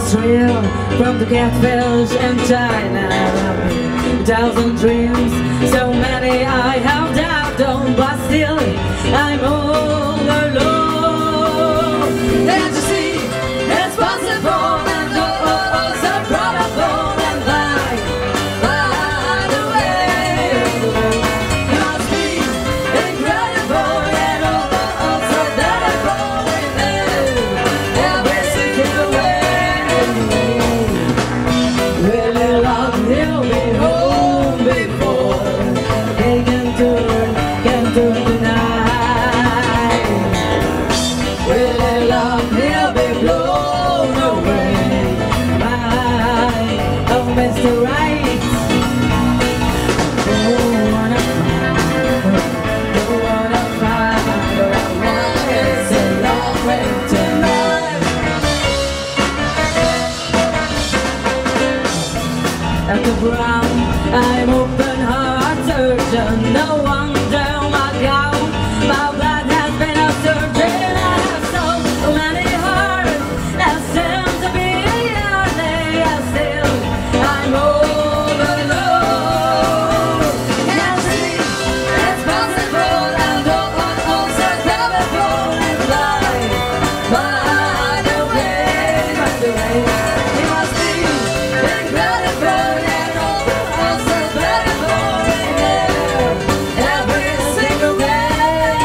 thrill from the catfish in China. 1,000 dreams, so many I have doubted on, but still I'm all alone. And you see, it's possible and also probable and by the way, it must be incredible and also beautiful in every single way. Really love he'll be home before they can turn the night. Really love he'll be blown away by Mr. Right. Don't wanna fight, but I want it's a long way tonight. At the ground, I'm open heart surgeon. No wonder my gown, my blood has been a surgeon. I have so many hearts that seem to be yearning, and still I'm all alone. Can't see it's possible and also probable and by the way, it must be incredible and also beautiful in every single day.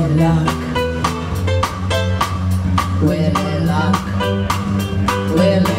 With luck,